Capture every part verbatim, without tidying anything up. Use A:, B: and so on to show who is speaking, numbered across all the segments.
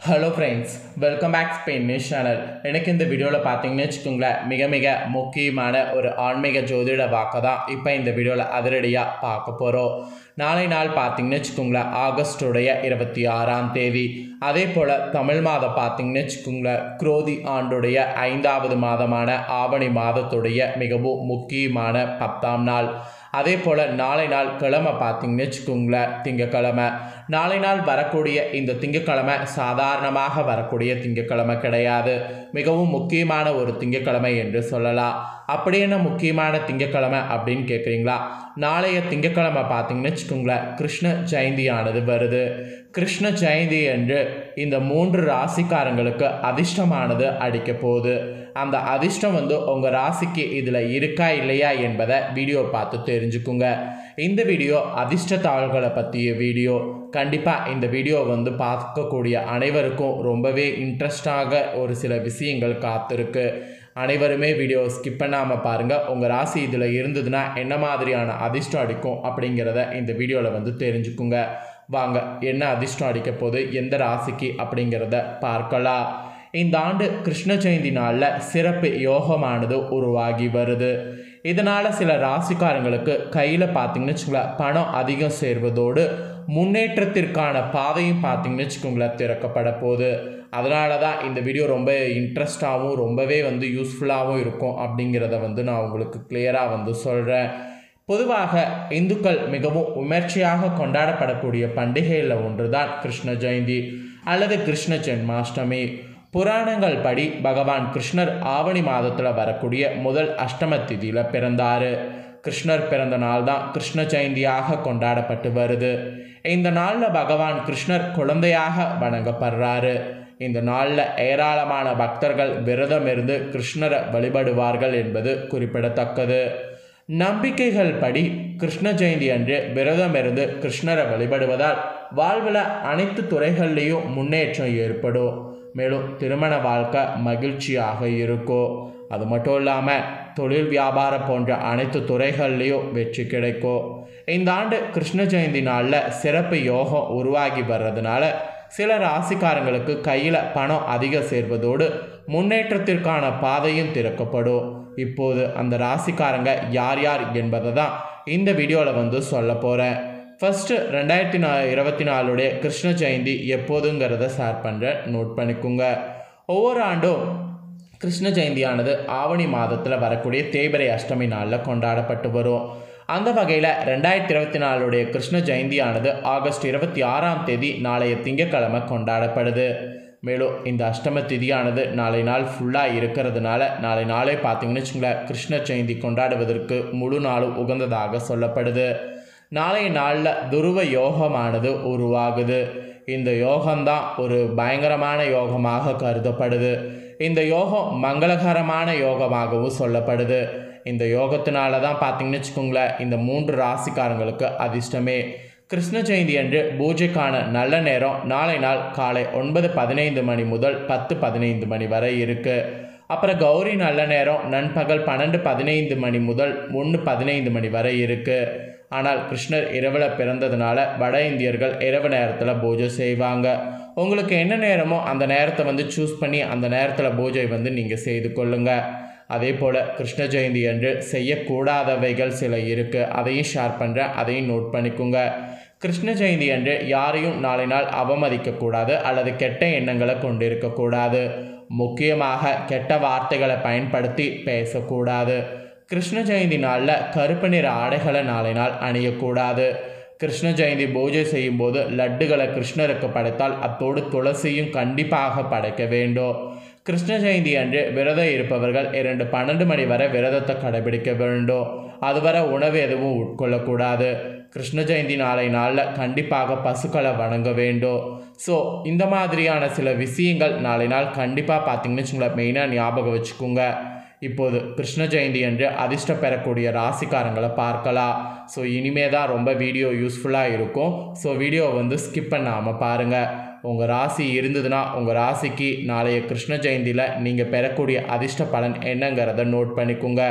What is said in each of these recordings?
A: Hello friends, welcome back to Spain News channel. எனக்கு இந்த வீடியோவில் பார்த்தீங்கன்னு வச்சுக்கோங்களேன், மிக மிக முக்கியமான ஒரு ஆன்மீக ஜோதிட வாக்கை தான் இப்போ இந்த வீடியோவில் அதிரடியாக பார்க்க போகிறோம். நாளை நாள் பார்த்தீங்கன்னு வச்சுக்கோங்களேன், ஆகஸ்டுடைய இருபத்தி ஆறாம் தேதி. அதே போல் தமிழ் மாதம் பார்த்தீங்கன்னு வச்சுக்கோங்களேன், குரோதி ஆண்டுடைய ஐந்தாவது மாதமான ஆவணி மாதத்துடைய மிகவும் முக்கியமான பத்தாம் நாள். அதே போல் நாளை நாள் கிழமை பார்த்தீங்கன்னு வச்சுக்கோங்களேன், திங்கக்கிழமை. நாளை நாள் வரக்கூடிய இந்த திங்கக்கிழமை சாதாரணமாக வரக்கூடிய திங்கக்கிழமை கிடையாது, மிகவும் முக்கியமான ஒரு திங்கக்கிழமை என்று சொல்லலாம். அப்படி என்ன முக்கியமான திங்கக்கிழமை அப்படின்னு கேட்குறீங்களா? நாளைய திங்கக்கிழமை பார்த்தீங்கன்னு வச்சுக்கோங்களேன், கிருஷ்ண ஜெயந்தியானது வருது. கிருஷ்ண ஜெயந்தி என்று இந்த மூன்று ராசிக்காரங்களுக்கு அதிர்ஷ்டமானது அடிக்க போகுது. அந்த அதிர்ஷ்டம் வந்து உங்கள் ராசிக்கு இதில் இருக்கா இல்லையா என்பதை வீடியோ பார்த்து தெரிஞ்சுக்குங்க. இந்த வீடியோ அதிர்ஷ்ட தாள்களை பற்றிய வீடியோ. கண்டிப்பாக இந்த வீடியோ வந்து பார்க்கக்கூடிய அனைவருக்கும் ரொம்பவே இன்ட்ரெஸ்டாக ஒரு சில விஷயங்கள் காத்திருக்கு. அனைவருமே வீடியோ ஸ்கிப் பண்ணாமல் பாருங்கள். உங்கள் ராசி இதில் இருந்ததுன்னா என்ன மாதிரியான அதிர்ஷ்டம் அடிக்கும் அப்படிங்கிறத இந்த வீடியோவில் வந்து தெரிஞ்சுக்குங்க. வாங்க, என்ன அதிர்ஷ்டம் அடிக்க போகுது, எந்த ராசிக்கு அப்படிங்கிறத பார்க்கலாம். இந்த ஆண்டு கிருஷ்ண ஜெயந்தி நாளில் சிறப்பு யோகமானது உருவாகி வருது. இதனால் சில ராசிக்காரங்களுக்கு கையில் பார்த்தீங்கன்னு வச்சுக்கோங்களேன், பணம் அதிகம் சேர்வதோடு முன்னேற்றத்திற்கான பாதையும் பார்த்தீங்கன்னு வச்சுக்கோங்களேன் திறக்கப்பட போகுது. அதனால தான் இந்த வீடியோ ரொம்ப இன்ட்ரெஸ்டாகவும் ரொம்பவே வந்து யூஸ்ஃபுல்லாகவும் இருக்கும் அப்படிங்கிறத வந்து நான் உங்களுக்கு கிளியராக வந்து சொல்கிறேன். பொதுவாக இந்துக்கள் மிகவும் விமர்சையாக கொண்டாடப்படக்கூடிய பண்டிகையில் ஒன்று தான் கிருஷ்ண ஜெயந்தி அல்லது கிருஷ்ண ஜென்மாஷ்டமி. புராணங்கள் படி பகவான் கிருஷ்ணர் ஆவணி மாதத்தில் வரக்கூடிய முதல் அஷ்டம திதியில் பிறந்தார். கிருஷ்ணர் பிறந்த நாள் தான் கிருஷ்ண ஜெயந்தியாக கொண்டாடப்பட்டு வருது. இந்த நாளில் பகவான் கிருஷ்ணர் குழந்தையாக வணங்கப்படுறாரு. இந்த நாளில் ஏராளமான பக்தர்கள் விரதம் இருந்து கிருஷ்ணரை வழிபடுவார்கள் என்பது குறிப்பிடத்தக்கது. நம்பிக்கைகள் படி கிருஷ்ண ஜெயந்தி அன்று விரதம் இருந்து கிருஷ்ணரை வழிபடுவதால் வாழ்வில் அனைத்து துறைகள்லேயும் முன்னேற்றம் ஏற்படும். மேலும் திருமண வாழ்க்கை மகிழ்ச்சியாக இருக்கும். அது மட்டும் இல்லாமல் தொழில் வியாபாரம் போன்ற அனைத்து துறைகள்லேயும் வெற்றி கிடைக்கும். இந்த ஆண்டு கிருஷ்ண ஜெயந்தி நாளில் சிறப்பு யோகம் உருவாகி வர்றதுனால சில ராசிக்காரங்களுக்கு கையில் பணம் அதிகம் சேர்வதோடு முன்னேற்றத்திற்கான பாதையும் திறக்கப்படும். இப்போது அந்த ராசிக்காரங்க யார் யார் என்பதை தான் இந்த வீடியோவில் வந்து சொல்ல போகிறேன். ஃபஸ்ட்டு ரெண்டாயிரத்தி நா இருபத்தி நாலுடைய கிருஷ்ண ஜெயந்தி எப்போதுங்கிறத ஷேர் பண்ணுறேன், நோட் பண்ணிக்கோங்க. ஒவ்வொரு ஆண்டும் கிருஷ்ண ஜெயந்தியானது ஆவணி மாதத்தில் வரக்கூடிய தேய்பிறை அஷ்டமி நாளில் கொண்டாடப்பட்டு வரும். அந்த வகையில் ரெண்டாயிரத்தி இருபத்தி நாலுடைய கிருஷ்ண ஜெயந்தியானது ஆகஸ்ட் இருபத்தி ஆறாம் தேதி நாளைய திங்கட்கிழமை கொண்டாடப்படுது. மேலும் இந்த அஷ்டம திதியானது நாளை நாள் ஃபுல்லாக இருக்கிறதுனால நாளை நாளே பார்த்தீங்கன்னு வச்சுங்களேன், கிருஷ்ண ஜெயந்தி கொண்டாடுவதற்கு முழு நாளும் உகந்ததாக சொல்லப்படுது. நாளைய நாளில் துருவ யோகமானது உருவாகுது. இந்த யோகம்தான் ஒரு பயங்கரமான யோகமாக கருதப்படுது. இந்த யோகம் மங்களகரமான யோகமாகவும் சொல்லப்படுது. இந்த யோகத்தினால தான் பார்த்தீங்கன்னு வச்சுக்கோங்களேன், இந்த மூன்று ராசிக்காரங்களுக்கு அதிர்ஷ்டமே. கிருஷ்ண ஜெயந்தி அன்று பூஜைக்கான நல்ல நேரம் நாளை நாள் காலை ஒன்பது பதினைந்து மணி முதல் பத்து பதினைந்து மணி வரை இருக்குது. அப்புறம் கௌரி நல்ல நேரம் நண்பகல் பன்னெண்டு பதினைந்து மணி முதல் ஒன்று பதினைந்து மணி வரை இருக்குது. ஆனால் கிருஷ்ணர் இரவில் பிறந்ததுனால வட இந்தியர்கள் இரவு நேரத்தில் பூஜை செய்வாங்க. உங்களுக்கு என்ன நேரமோ அந்த நேரத்தை வந்து சூஸ் பண்ணி அந்த நேரத்தில் பூஜை வந்து நீங்கள் செய்து கொள்ளுங்கள். அதே போல் கிருஷ்ண ஜெயந்தி அன்று செய்யக்கூடாதவைகள் சில இருக்குது, அதையும் ஷேர் பண்ணுறேன், அதையும் நோட் பண்ணிக்கோங்க. கிருஷ்ண ஜெயந்தி அன்று யாரையும் நாளை நாள் அவமதிக்கக்கூடாது அல்லது கெட்ட எண்ணங்களை கொண்டிருக்கக்கூடாது. முக்கியமாக கெட்ட வார்த்தைகளை பயன்படுத்தி பேசக்கூடாது. கிருஷ்ண ஜெயந்தி நாளில் கருப்பு நிற ஆடைகளை நாளை நாள் அணியக்கூடாது. கிருஷ்ண ஜெயந்தி பூஜை செய்யும் போது லட்டுகளை கிருஷ்ணருக்கு படைத்தால் அத்தோடு துளசியும் கண்டிப்பாக படைக்க வேண்டும். கிருஷ்ண ஜெயந்தி அன்று விரதம் இருப்பவர்கள் இரண்டு பன்னெண்டு மணி வரை விரதத்தை கடைபிடிக்க வேண்டும். அதுவரை உணவு எதுவும் உட்கொள்ளக்கூடாது. கிருஷ்ண ஜெயந்தி நாளை நாளில் கண்டிப்பாக பசுக்களை வணங்க வேண்டும். ஸோ இந்த மாதிரியான சில விஷயங்கள் நாளை நாள் கண்டிப்பாக பார்த்தீங்கன்னு வச்சுங்களேன், மெயினாக ஞாபகம் வச்சுக்கோங்க. இப்போது கிருஷ்ண ஜெயந்தி அன்று அதிர்ஷ்டம் பெறக்கூடிய ராசிக்காரங்களை பார்க்கலாம். ஸோ இனிமே தான் ரொம்ப வீடியோ யூஸ்ஃபுல்லாக இருக்கும். ஸோ வீடியோ வந்து ஸ்கிப் பண்ணாமல் பாருங்கள். உங்கள் ராசி இருந்ததுன்னா உங்கள் ராசிக்கு நாளைய கிருஷ்ண ஜெயந்தியில் நீங்கள் பெறக்கூடிய அதிர்ஷ்ட பலன் என்னங்கிறத நோட் பண்ணிக்கோங்க.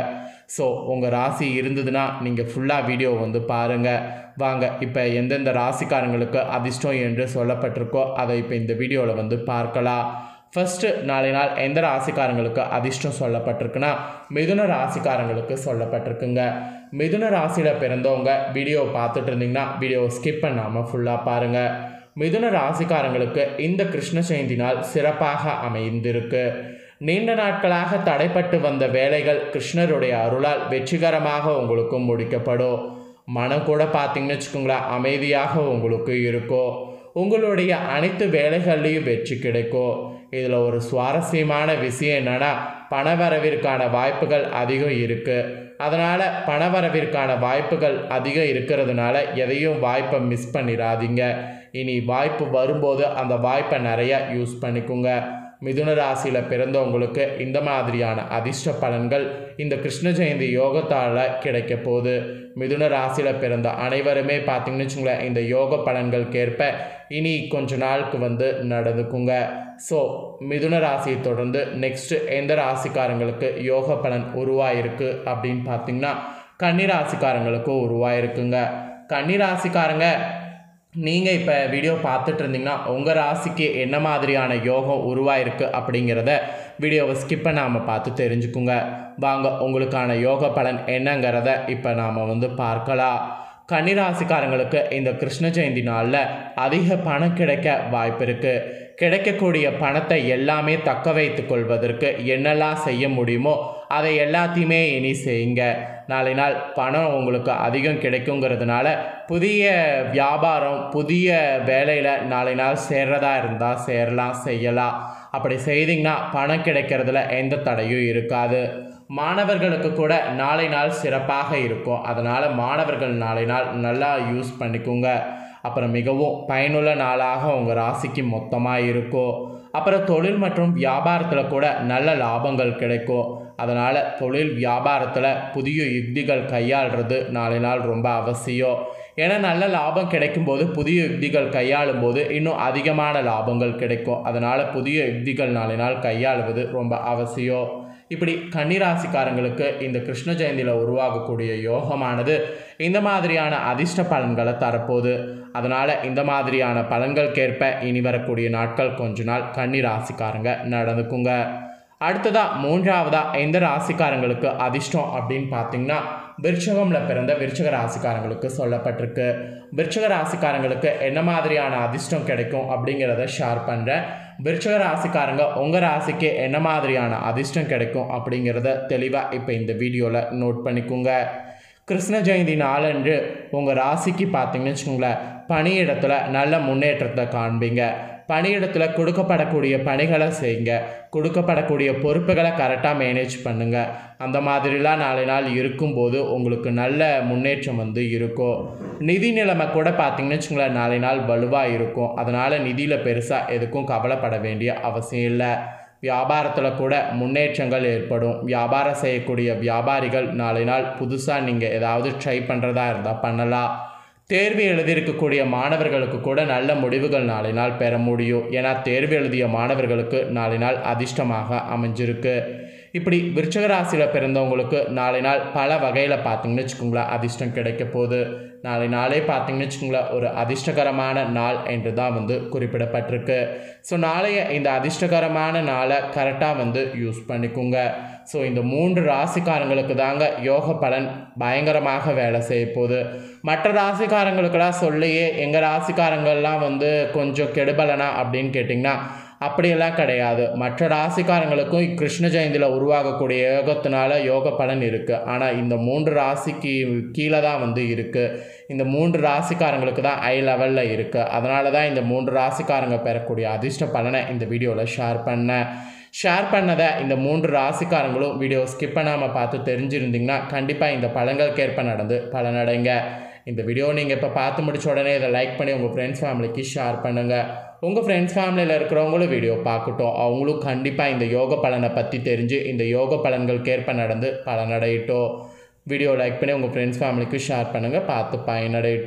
A: ஸோ உங்கள் ராசி இருந்ததுன்னா நீங்கள் ஃபுல்லாக வீடியோ வந்து பாருங்கள். வாங்க இப்போ எந்தெந்த ராசிக்காரங்களுக்கு அதிர்ஷ்டம் என்று சொல்லப்பட்டிருக்கோ அதை இப்போ இந்த வீடியோவில் வந்து பார்க்கலாம். ஃபஸ்ட்டு நாளை நாள் எந்த ராசிக்காரங்களுக்கு அதிர்ஷ்டம் சொல்லப்பட்டிருக்குன்னா மிதுன ராசிக்காரங்களுக்கு சொல்லப்பட்டிருக்குங்க. மிதுன ராசியில் பிறந்தவங்க வீடியோ பார்த்துட்டு இருந்தீங்கன்னா வீடியோவை ஸ்கிப் பண்ணாமல் ஃபுல்லாக பாருங்கள். மிதுன ராசிக்காரங்களுக்கு இந்த கிருஷ்ண ஜெயந்தி நாள் சிறப்பாக அமைந்திருக்கு. நீண்ட நாட்களாக தடைப்பட்டு வந்த வேலைகள் கிருஷ்ணருடைய அருளால் வெற்றிகரமாக உங்களுக்கு முடிக்கப்படும். மனம் கூட பார்த்தீங்கன்னு வச்சுக்கோங்களேன் அமைதியாக உங்களுக்கு இருக்கும். உங்களுடைய அனைத்து வேலைகள்லையும் வெற்றி கிடைக்கும். இதில் ஒரு சுவாரஸ்யமான விஷயம் என்னென்னா பணவரவிற்கான வாய்ப்புகள் அதிகம் இருக்குது. அதனால் பணவரவிற்கான வாய்ப்புகள் அதிகம் இருக்கிறதுனால எதையும் வாய்ப்பை மிஸ் பண்ணிடாதீங்க. இனி வாய்ப்பு வரும்போது அந்த வாய்ப்பை நிறையா யூஸ் பண்ணிக்கோங்க. மிதுன ராசியில் பிறந்தவங்களுக்கு இந்த மாதிரியான அதிர்ஷ்ட பலன்கள் இந்த கிருஷ்ண ஜெயந்தி யோகத்தால் கிடைக்க போகுது. மிதுன ராசியில் பிறந்த அனைவருமே பார்த்திங்கன்னு வச்சுங்களேன் இந்த யோக பலன்களுக்கேற்ப இனி கொஞ்ச நாளுக்கு வந்து நடந்துக்குங்க. ஸோ மிதுன ராசியை தொடர்ந்து நெக்ஸ்ட்டு எந்த ராசிக்காரங்களுக்கு யோக பலன் உருவாயிருக்கு அப்படின்னு பார்த்திங்கன்னா கன்னி ராசிக்காரங்களுக்கும் உருவாயிருக்குங்க. கன்னி ராசிக்காரங்க நீங்கள் இப்போ வீடியோ பார்த்துட்டு இருந்தீங்கன்னா உங்கள் ராசிக்கு என்ன மாதிரியான யோகம் உருவாயிருக்கு அப்படிங்கிறத வீடியோவை ஸ்கிப் பண்ணாமல் பார்த்து தெரிஞ்சுக்குங்க. வாங்க உங்களுக்கான யோக பலன் என்னங்கிறத இப்போ நாம் வந்து பார்க்கலாம். கன்னிராசிக்காரங்களுக்கு இந்த கிருஷ்ண ஜெயந்தி நாளில் அதிக பணம் கிடைக்க வாய்ப்பு இருக்குது. கிடைக்கக்கூடிய பணத்தை எல்லாமே தக்க வைத்து கொள்வதற்கு என்னெல்லாம் செய்ய முடியுமோ அதை எல்லாத்தையுமே இனி செய்யுங்க. நாளை நாள் பணம் உங்களுக்கு அதிகம் கிடைக்குங்கிறதுனால புதிய வியாபாரம் புதிய வேலையில் நாளை நாள் சேர்றதா இருந்தால் சேரலாம் செய்யலாம். அப்படி செய்திங்கன்னா பணம் கிடைக்கிறதுல எந்த தடையும் இருக்காது. மாணவர்களுக்கு கூட நாளை நாள் சிறப்பாக இருக்கும். அதனால் மாணவர்கள் நாளை நாள் நல்லா யூஸ் பண்ணிக்கோங்க. அப்புறம் மிகவும் பயனுள்ள நாளாக உங்கள் ராசிக்கு மொத்தமாக இருக்கும். அப்புறம் தொழில் மற்றும் வியாபாரத்தில் கூட நல்ல லாபங்கள் கிடைக்கும். அதனால் தொழில் வியாபாரத்தில் புதிய யுக்திகள் கையாளுறது நாளை நாள் ரொம்ப அவசியம். ஏன்னா நல்ல லாபம் கிடைக்கும்போது புதிய யுக்திகள் கையாளும் போது இன்னும் அதிகமான லாபங்கள் கிடைக்கும். அதனால் புதிய யுக்திகள் நாளை நாள் கையாளுவது ரொம்ப அவசியம். இப்படி கன்னிராசிக்காரங்களுக்கு இந்த கிருஷ்ண ஜெயந்தியில் உருவாகக்கூடிய யோகமானது இந்த மாதிரியான அதிர்ஷ்ட பலன்களை தரப்போகுது. அதனால் இந்த மாதிரியான பலன்களுக்கேற்ப இனி வரக்கூடிய நாட்கள் கொஞ்ச நாள் கன்னிராசிக்காரங்க நடந்துக்குங்க. அடுத்ததாக மூன்றாவதாக எந்த ராசிக்காரங்களுக்கு அதிர்ஷ்டம் அப்படின்னு பார்த்தீங்கன்னா விருச்சகம்ல பிறந்த விருச்சக ராசிக்காரங்களுக்கு சொல்லப்பட்டிருக்கு. விருச்சக ராசிக்காரங்களுக்கு என்ன மாதிரியான அதிர்ஷ்டம் கிடைக்கும் அப்படிங்கிறத ஷேர் பண்ணுறேன். விருச்சக ராசிக்காரங்க உங்கள் ராசிக்கு என்ன மாதிரியான அதிர்ஷ்டம் கிடைக்கும் அப்படிங்கிறத தெளிவாக இப்போ இந்த வீடியோவில் நோட் பண்ணிக்கோங்க. கிருஷ்ண ஜெயந்தி நாளன்று உங்கள் ராசிக்கு பார்த்தீங்கன்னு வச்சுக்கோங்களேன் பணியிடத்தில் நல்ல முன்னேற்றத்தை காண்பீங்க. பணியிடத்தில் கொடுக்கப்படக்கூடிய பணிகளை செய்யுங்க. கொடுக்கப்படக்கூடிய பொறுப்புகளை கரெக்டாக மேனேஜ் பண்ணுங்கள். அந்த மாதிரிலாம் நாளை நாள் இருக்கும்போது உங்களுக்கு நல்ல முன்னேற்றம் வந்து இருக்கும். நிதி நிலைமை கூட பார்த்திங்கன்னு வச்சுங்களேன் நாளை நாள் வலுவாக இருக்கும். அதனால் நிதியில் பெருசாக எதுக்கும் கவலைப்பட வேண்டிய அவசியம் இல்லை. வியாபாரத்தில் கூட முன்னேற்றங்கள் ஏற்படும். வியாபாரம் செய்யக்கூடிய வியாபாரிகள் நாளை நாள் புதுசாக நீங்கள் ஏதாவது ட்ரை பண்ணுறதா இருந்தால் பண்ணலாம். தேர்வு எழுதியிருக்கக்கூடிய மாணவர்களுக்கு கூட நல்ல முடிவுகள் நாளை நாள் பெற முடியும். ஏன்னா தேர்வு எழுதிய மாணவர்களுக்கு நாளை நாள் அதிர்ஷ்டமாக அமைஞ்சிருக்கு. இப்படி விருச்சக ராசியில் பிறந்தவங்களுக்கு நாளை நாள் பல வகையில் பார்த்திங்கன்னு வச்சுக்கோங்களேன் அதிர்ஷ்டம் கிடைக்க போகுது. நாளை நாளே பார்த்திங்கன்னு வச்சுக்கோங்களேன் ஒரு அதிர்ஷ்டகரமான நாள் என்று தான் வந்து குறிப்பிடப்பட்டிருக்கு. ஸோ நாளைய இந்த அதிர்ஷ்டகரமான நாளை கரெக்டாக வந்து யூஸ் பண்ணிக்கோங்க. ஸோ இந்த மூன்று ராசிக்காரங்களுக்கு தாங்க யோக பலன் பயங்கரமாக வேலை செய்ய போகுது. மற்ற ராசிக்காரங்களுக்கெல்லாம் சொல்லியே எங்கள் ராசிக்காரங்கள்லாம் வந்து கொஞ்சம் கெடுபலனா அப்படின்னு கேட்டிங்கன்னா அப்படியெல்லாம் கிடையாது. மற்ற ராசிக்காரங்களுக்கும் கிருஷ்ண ஜெயந்தியில் உருவாகக்கூடிய யோகத்தினால யோக பலன் இருக்குது. ஆனால் இந்த மூன்று ராசிக்கு கீழே தான் வந்து இருக்குது. இந்த மூன்று ராசிக்காரங்களுக்கு தான் ஹை லெவலில் இருக்குது. அதனால தான் இந்த மூன்று ராசிக்காரங்க பெறக்கூடிய அதிர்ஷ்ட பலனை இந்த வீடியோவில் ஷேர் பண்ணேன். ஷேர் பண்ணதை இந்த மூன்று ராசிக்காரங்களும் வீடியோ ஸ்கிப் பண்ணாமல் பார்த்து தெரிஞ்சிருந்தீங்கன்னா கண்டிப்பாக இந்த பலன்களுக்கேற்ப நடந்து பலனடைங்க. இந்த வீடியோ நீங்கள் இப்போ பார்த்து முடிச்ச உடனே இதை லைக் பண்ணி உங்கள் ஃப்ரெண்ட்ஸ் ஃபேமிலிக்கு ஷேர் பண்ணுங்கள். உங்கள் ஃப்ரெண்ட்ஸ் ஃபேமிலியில் இருக்கிறவங்களும் வீடியோ பார்க்கட்டும். அவங்களும் கண்டிப்பாக இந்த யோக பலனை பற்றி தெரிஞ்சு இந்த யோக பலன்களுக்கேற்ப நடந்து பலனடையட்டும். வீடியோ லைக் பண்ணி உங்கள் ஃப்ரெண்ட்ஸ் ஃபேமிலிக்கு ஷேர் பண்ணுங்கள். பார்த்து பயனடையட்டும்.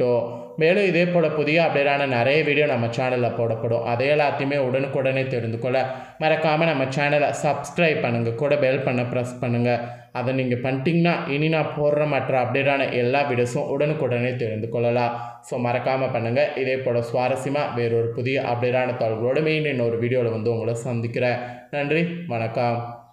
A: மேலும் இதே போல் புதிய அப்டேட்டான நிறைய வீடியோ நம்ம சேனலில் போடப்படும். அதை எல்லாத்தையுமே உடனுக்குடனே தெரிந்து கொள்ள மறக்காமல் நம்ம சேனலை சப்ஸ்கிரைப் பண்ணுங்கள், கூட பெல் பண்ண ப்ரெஸ் பண்ணுங்கள். அதை நீங்கள் பண்ணிட்டீங்கன்னா இனி நான் போடுற மற்ற அப்டேட்டான எல்லா வீடியோஸும் உடனுக்குடனே தெரிந்து கொள்ளலாம். ஸோ மறக்காமல் பண்ணுங்கள். இதே போல் சுவாரஸ்யமாக வேறொரு புதிய அப்டேட்டான தகவலோடு மீண்டும் இன்னொரு வீடியோவில் வந்து உங்களை சந்திக்கிறேன். நன்றி, வணக்கம்.